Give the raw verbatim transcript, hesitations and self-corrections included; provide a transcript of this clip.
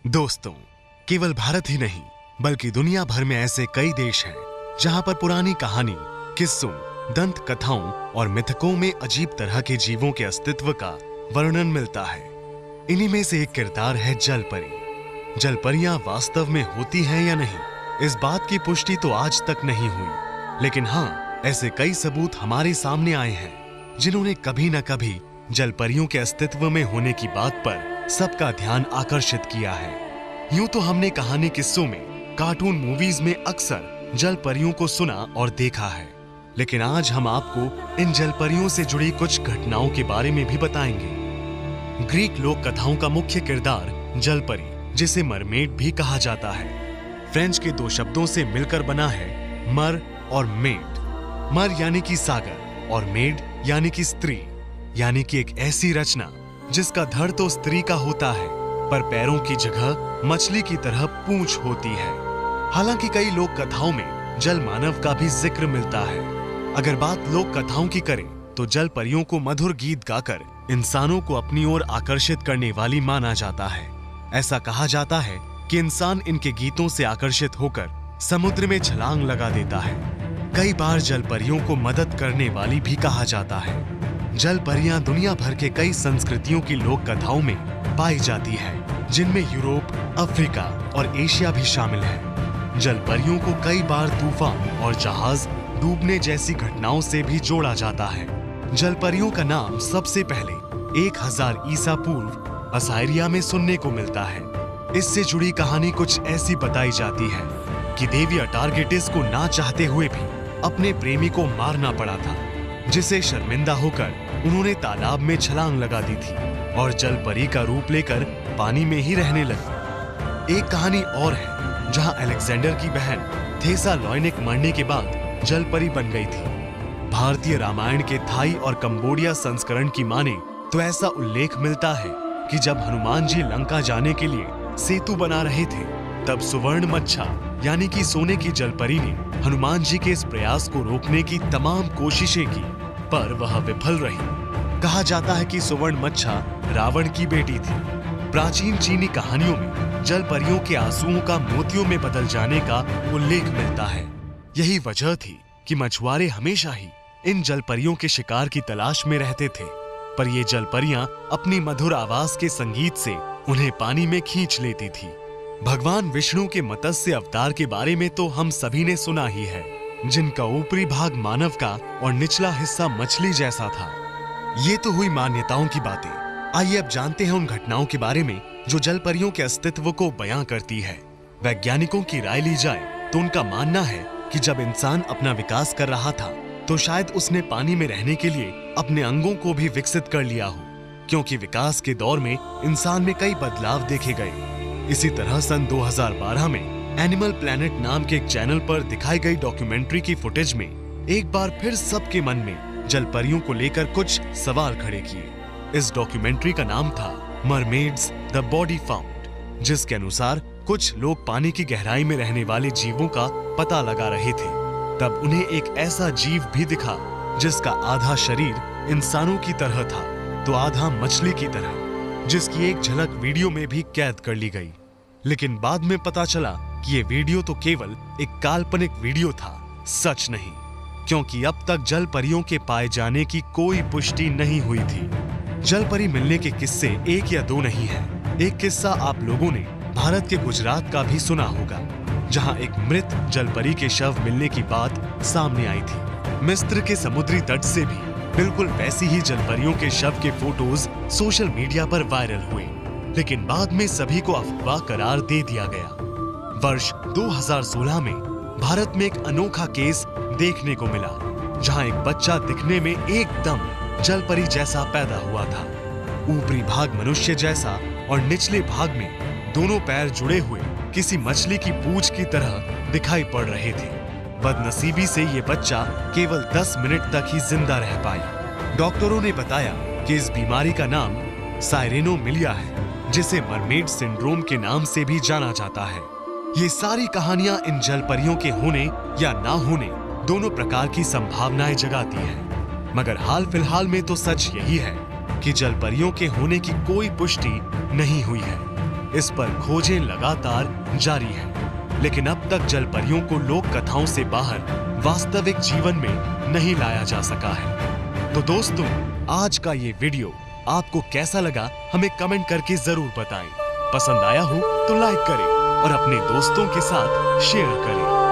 दोस्तों, केवल भारत ही नहीं बल्कि दुनिया भर में ऐसे कई देश हैं जहां पर पुरानी कहानी, किस्सों, दंत कथाओं और मिथकों में अजीब तरह के जीवों के अस्तित्व का वर्णन मिलता है। इन्हीं में से एक किरदार है जल परी। जल परियां वास्तव में होती हैं या नहीं, इस बात की पुष्टि तो आज तक नहीं हुई, लेकिन हाँ, ऐसे कई सबूत हमारे सामने आए हैं जिन्होंने कभी न कभी जल परियों के अस्तित्व में होने की बात पर सबका ध्यान आकर्षित किया है। यूं तो हमने कहानी किस्सों में, कार्टून मूवीज में अक्सर जल परियों को सुना और देखा है, लेकिन आज हम आपको इन जल परियों से जुड़ी कुछ घटनाओं के बारे में भी बताएंगे। ग्रीक लोक कथाओं का मुख्य किरदार जल परी, जिसे मरमेड भी कहा जाता है, फ्रेंच के दो शब्दों से मिलकर बना है, मर और मेड। मर यानी कि सागर और मेड यानी कि स्त्री, यानी कि एक ऐसी रचना जिसका धड़ तो स्त्री का होता है पर पैरों की जगह मछली की तरह पूंछ होती है। हालांकि कई लोक कथाओं में जल मानव का भी जिक्र मिलता है। अगर बात लोक कथाओं की करें तो जल परियों को मधुर गीत गाकर इंसानों को अपनी ओर आकर्षित करने वाली माना जाता है। ऐसा कहा जाता है कि इंसान इनके गीतों से आकर्षित होकर समुद्र में छलांग लगा देता है। कई बार जल परियों को मदद करने वाली भी कहा जाता है। जल परियां दुनिया भर के कई संस्कृतियों की लोक कथाओं में पाई जाती है, जिनमें यूरोप, अफ्रीका और एशिया भी शामिल है। जल परियों को कई बार तूफान और जहाज डूबने जैसी घटनाओं से भी जोड़ा जाता है। जल परियों का नाम सबसे पहले एक हजार ईसा पूर्व असायरिया में सुनने को मिलता है। इससे जुड़ी कहानी कुछ ऐसी बताई जाती है कि देवी अटारगेटिस को ना चाहते हुए भी अपने प्रेमी को मारना पड़ा था, जिसे शर्मिंदा होकर उन्होंने तालाब में छलांग लगा दी थी और जल परी का रूप लेकर पानी में ही रहने लगी। एक कहानी और है जहां अलेक्जेंडर की बहन थेसालॉनिक मरने के बाद जल परी बन गई थी। भारतीय रामायण के थाई और कंबोडिया संस्करण की माने तो ऐसा उल्लेख मिलता है कि जब हनुमान जी लंका जाने के लिए सेतु बना रहे थे, तब सुवर्ण मच्छा यानी कि सोने की जल परी ने हनुमान जी के इस प्रयास को रोकने की तमाम कोशिशें की, पर वह विफल रही। कहा जाता है कि सुवर्ण मच्छा रावण की बेटी थी। प्राचीन चीनी कहानियों में जल परियों के आंसुओं का मोतियों में बदल जाने का उल्लेख मिलता है। यही वजह थी कि मछुआरे हमेशा ही इन जल परियों के शिकार की तलाश में रहते थे, पर ये जल परियां अपनी मधुर आवाज के संगीत से उन्हें पानी में खींच लेती थी। भगवान विष्णु के मत्स्य अवतार के बारे में तो हम सभी ने सुना ही है, जिनका ऊपरी भाग मानव का और निचला हिस्सा मछली जैसा था। ये तो हुई मान्यताओं की बातें। आइए अब जानते हैं उन घटनाओं के बारे में जो जल परियों के अस्तित्व को बयां करती है। वैज्ञानिकों की राय ली जाए तो उनका मानना है कि जब इंसान अपना विकास कर रहा था तो शायद उसने पानी में रहने के लिए अपने अंगों को भी विकसित कर लिया हो, क्योंकि विकास के दौर में इंसान में कई बदलाव देखे गए। इसी तरह सन दो हज़ार बारह में एनिमल प्लैनेट नाम के एक चैनल पर दिखाई गई डॉक्यूमेंट्री की फुटेज में एक बार फिर सबके मन में जल परियों को लेकर कुछ सवाल खड़े किए। इस डॉक्यूमेंट्री का नाम था मरमेड्स द बॉडी फाउंड, जिसके अनुसार कुछ लोग पानी की गहराई में रहने वाले जीवों का पता लगा रहे थे। तब उन्हें एक ऐसा जीव भी दिखा जिसका आधा शरीर इंसानों की तरह था तो आधा मछली की तरह, जिसकी एक झलक वीडियो में भी कैद कर ली गई। लेकिन बाद में पता चला कि ये वीडियो तो केवल एक काल्पनिक वीडियो था, सच नहीं, क्योंकि अब तक जल परियों के पाए जाने की कोई पुष्टि नहीं हुई थी। जल परी मिलने के किस्से एक या दो नहीं हैं। एक किस्सा आप लोगों ने भारत के गुजरात का भी सुना होगा, जहां एक मृत जल परी के शव मिलने की बात सामने आई थी। मिस्र के समुद्री तट से भी बिल्कुल वैसी ही जल परियों के शव के फोटोज सोशल मीडिया पर वायरल हुए, लेकिन बाद में सभी को अफवाह करार दे दिया गया। वर्ष दो हज़ार सोलह में भारत में एक अनोखा केस देखने को मिला, जहां एक बच्चा दिखने में एकदम जल परी जैसा पैदा हुआ था। ऊपरी भाग मनुष्य जैसा और निचले भाग में दोनों पैर जुड़े हुए किसी मछली की पूंछ की तरह दिखाई पड़ रहे थे। बदनसीबी से ये बच्चा केवल दस मिनट तक ही जिंदा रह पाया। डॉक्टरों ने बताया कि इस बीमारी का नाम साइरेनोमिलिया है, जिसे मरमेड सिंड्रोम के नाम से भी जाना जाता है। ये सारी कहानियां इन जल परियों के होने या ना होने दोनों प्रकार की संभावनाएं जगाती हैं, मगर हाल फिलहाल में तो सच यही है कि जल परियों के होने की कोई पुष्टि नहीं हुई है। इस पर खोजें लगातार जारी हैं, लेकिन अब तक जल परियों को लोक कथाओं से बाहर वास्तविक जीवन में नहीं लाया जा सका है। तो दोस्तों, आज का ये वीडियो आपको कैसा लगा हमें कमेंट करके जरूर बताएं। पसंद आया हो तो लाइक करें और अपने दोस्तों के साथ शेयर करें।